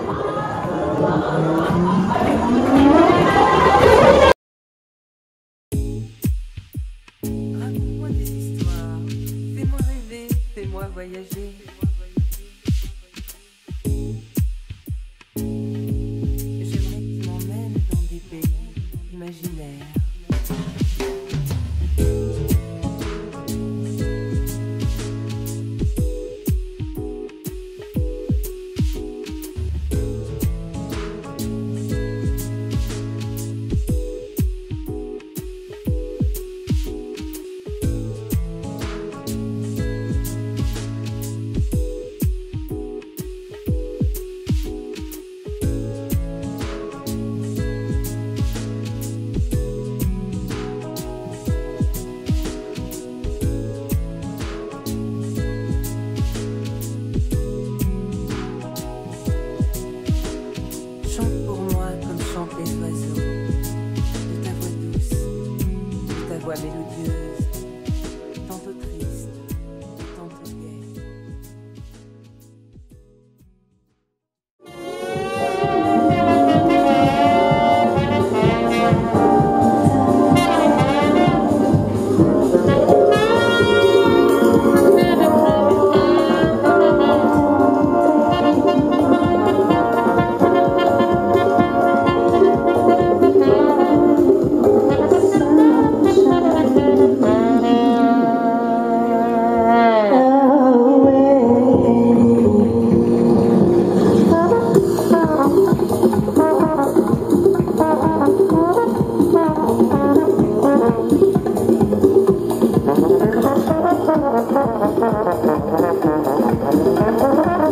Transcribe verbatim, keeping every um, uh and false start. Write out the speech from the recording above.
Raconte-moi des histoires, fais-moi rêver, fais-moi voyager. J'aimerais que tu m'emmènes dans des pays imaginaires. Chante pour moi comme chantent les oiseaux, de ta voix douce, de ta voix mélodieuse, tantôt triste, tantôt gaie. Thank you.